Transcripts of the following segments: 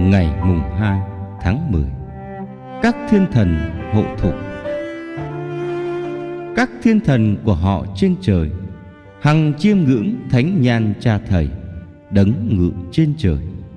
ngày mùng 2 tháng 10. Các thiên thần hộ thục. Các thiên thần của họ trên trời hằng chiêm ngưỡng thánh nhan Cha Thầy đấng ngự trên trời.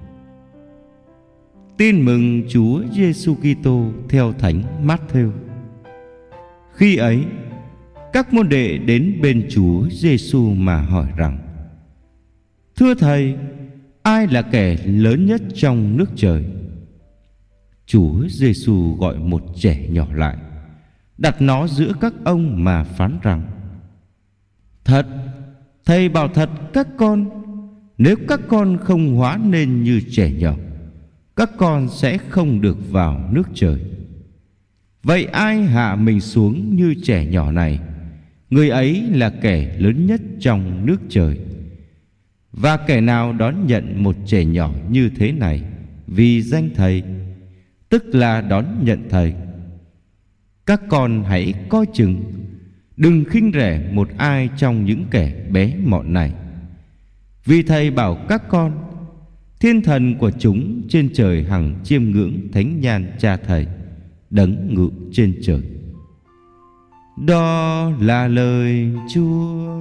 Tin mừng Chúa Giêsu Kitô theo Thánh Mát-thêu. Khi ấy, các môn đệ đến bên Chúa Giêsu mà hỏi rằng: Thưa Thầy, ai là kẻ lớn nhất trong nước trời? Chúa Giêsu gọi một trẻ nhỏ lại, đặt nó giữa các ông mà phán rằng: Thật, Thầy bảo thật các con, nếu các con không hóa nên như trẻ nhỏ, các con sẽ không được vào nước trời. Vậy ai hạ mình xuống như trẻ nhỏ này, người ấy là kẻ lớn nhất trong nước trời. Và kẻ nào đón nhận một trẻ nhỏ như thế này vì danh Thầy, tức là đón nhận Thầy. Các con hãy coi chừng, đừng khinh rẻ một ai trong những kẻ bé mọn này. Vì Thầy bảo các con, thiên thần của chúng trên trời hằng chiêm ngưỡng thánh nhan Cha Thầy đấng ngự trên trời. Đó là lời Chúa.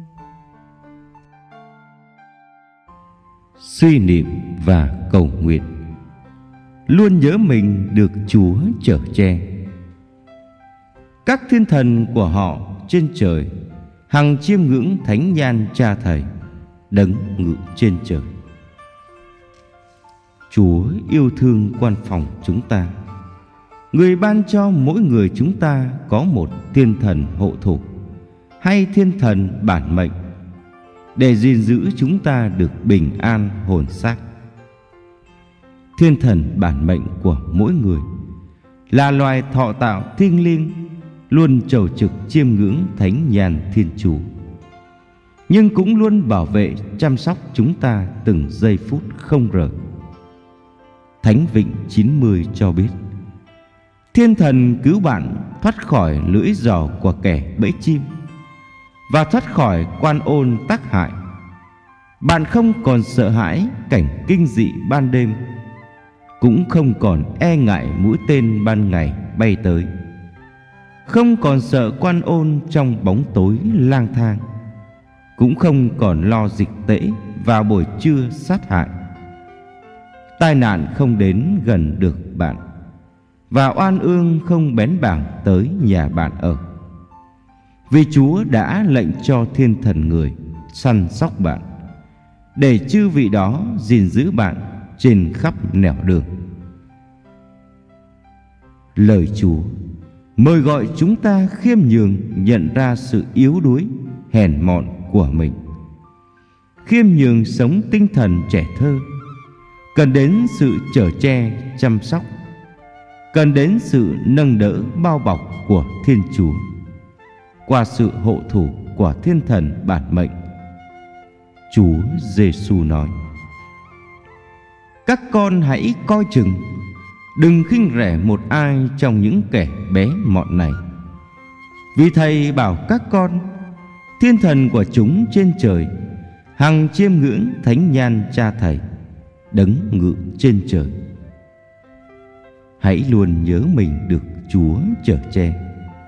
Suy niệm và cầu nguyện. Luôn nhớ mình được Chúa chở che. Các thiên thần của họ trên trời hằng chiêm ngưỡng thánh nhan Cha Thầy đấng ngự trên trời. Chúa yêu thương quan phòng chúng ta, người ban cho mỗi người chúng ta có một thiên thần hộ thủ hay thiên thần bản mệnh để gìn giữ chúng ta được bình an hồn xác. Thiên thần bản mệnh của mỗi người là loài thọ tạo thiêng liêng, luôn chầu trực chiêm ngưỡng thánh nhan Thiên Chúa, nhưng cũng luôn bảo vệ chăm sóc chúng ta từng giây phút không rời. Thánh Vịnh 90 cho biết: Thiên thần cứu bạn thoát khỏi lưỡi giò của kẻ bẫy chim và thoát khỏi quan ôn tác hại. Bạn không còn sợ hãi cảnh kinh dị ban đêm, cũng không còn e ngại mũi tên ban ngày bay tới, không còn sợ quan ôn trong bóng tối lang thang, cũng không còn lo dịch tễ vào buổi trưa sát hại. Tai nạn không đến gần được bạn, và oan ương không bén bảng tới nhà bạn ở. Vì Chúa đã lệnh cho thiên thần người săn sóc bạn, để chư vị đó gìn giữ bạn trên khắp nẻo đường. Lời Chúa mời gọi chúng ta khiêm nhường nhận ra sự yếu đuối, hèn mọn của mình. Khiêm nhường sống tinh thần trẻ thơ, cần đến sự chở che chăm sóc, cần đến sự nâng đỡ bao bọc của Thiên Chúa qua sự hộ thủ của thiên thần bản mệnh. Chúa Giêsu nói: Các con hãy coi chừng, đừng khinh rẻ một ai trong những kẻ bé mọn này. Vì Thầy bảo các con, thiên thần của chúng trên trời hằng chiêm ngưỡng thánh nhan Cha Thầy đấng ngự trên trời. Hãy luôn nhớ mình được Chúa chở che.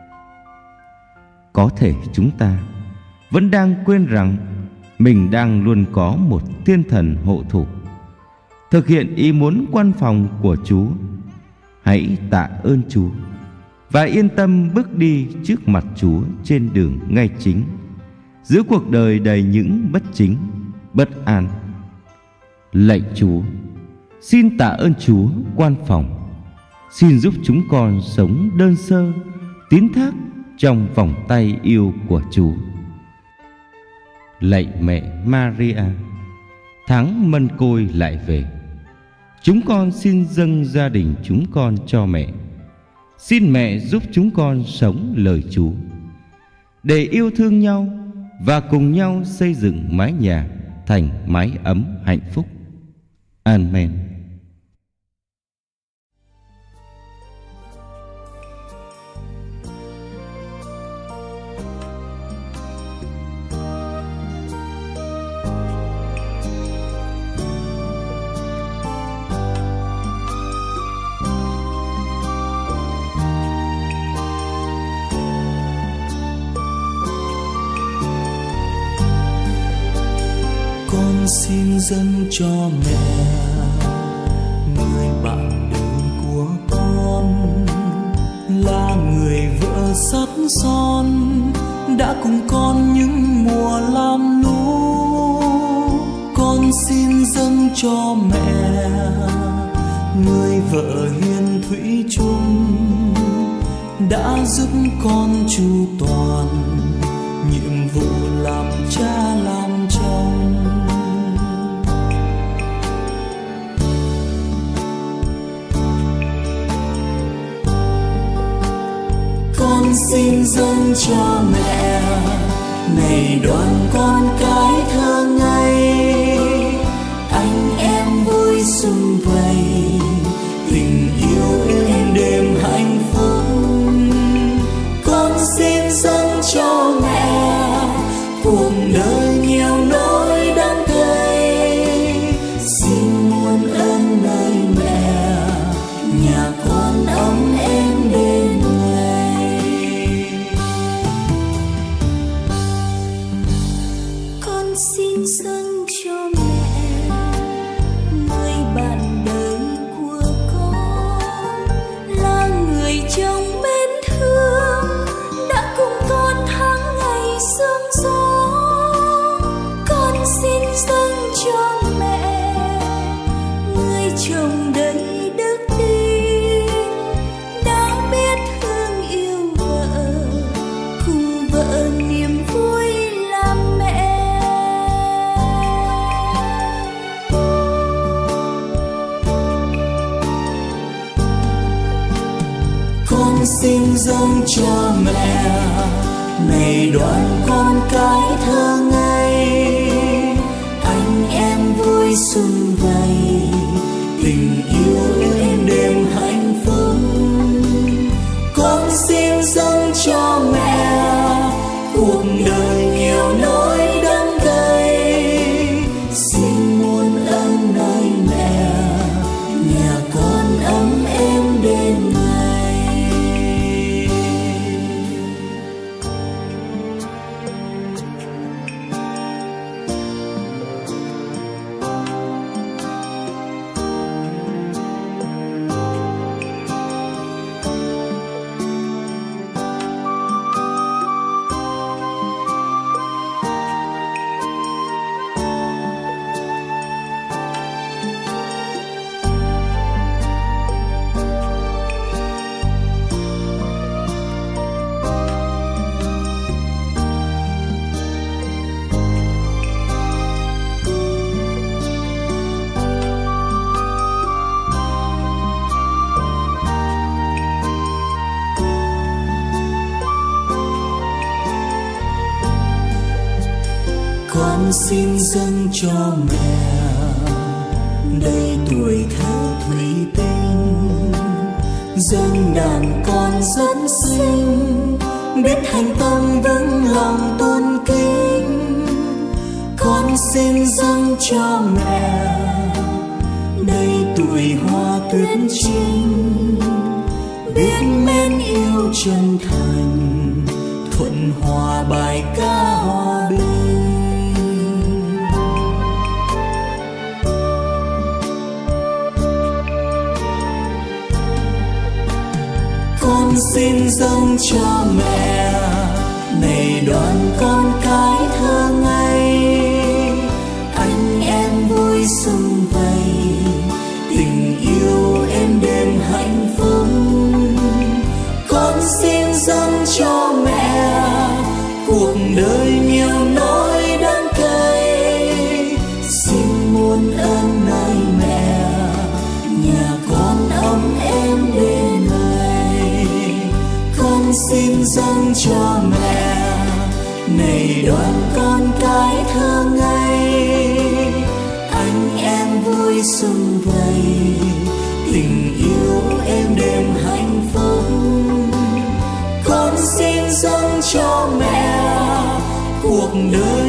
Có thể chúng ta vẫn đang quên rằng mình đang luôn có một thiên thần hộ thủ, thực hiện ý muốn quan phòng của Chúa. Hãy tạ ơn Chúa và yên tâm bước đi trước mặt Chúa trên đường ngay chính, giữa cuộc đời đầy những bất chính, bất an. Lạy Chúa, xin tạ ơn Chúa quan phòng, xin giúp chúng con sống đơn sơ, tín thác trong vòng tay yêu của Chúa. Lạy mẹ Maria, tháng Mân Côi lại về, chúng con xin dâng gia đình chúng con cho mẹ. Xin mẹ giúp chúng con sống lời Chúa, để yêu thương nhau và cùng nhau xây dựng mái nhà thành mái ấm hạnh phúc. Amen. xin dâng cho mẹ người bạn đời của con, là người vợ sắt son đã cùng con những mùa lam lũ. Con xin dâng cho mẹ người vợ hiền thủy chung, đã giúp con chu toàn nhiệm vụ làm cha làm chồng. Con xin dâng cho mẹ này đoàn con cái thơ ngây, anh em vui sum vầy, tình yêu êm đềm hạnh phúc. Con xin dâng cho mẹ cuộc đời nhiều nỗi đắng cay, xin muôn ơn nơi mẹ, nhà con ấm êm đêm ngày. Con xin dâng cho mẹ người bạn đời của con, là người chồng mến thương đã cùng con tháng ngày sương gió. Con xin dâng cho mẹ người chồng đầy đức tin, đã biết thương yêu vợ, cùng vợ niềm vui làm mẹ. Con xin dâng cho mẹ này đoàn con cái thơ ngây, anh em vui sum vầy, tình yêu êm đềm hạnh phúc. Con xin dâng cho mẹ cuộc đời nhiều nỗi đắng cay, xin muôn ơn nơi mẹ, nhà con ấm êm đêm ngày. Con xin dâng cho mẹ đầy tuổi thơ thủy tinh, dâng đàn con rất xinh, biết thành tâm vững lòng tôn kính. Con xin dâng cho mẹ đầy tuổi hoa tuyết trinh, biết mến yêu chân thành, thuận hòa bài ca hòa bình. Con xin dâng cho mẹ này đoàn con cái thơ ngây, anh em vui sum vầy, tình yêu êm đềm hạnh phúc. Con xin dâng cho mẹ cuộc đời nhiều nỗi đắng cay, xin muôn ơn nơi mẹ, nhà con ấm êm đêm ngày. Con xin dâng cho mẹ này đoàn con cái thơ ngây, anh em vui sum vầy, tình yêu êm đềm hạnh phúc. Con xin dâng cho mẹ cuộc đời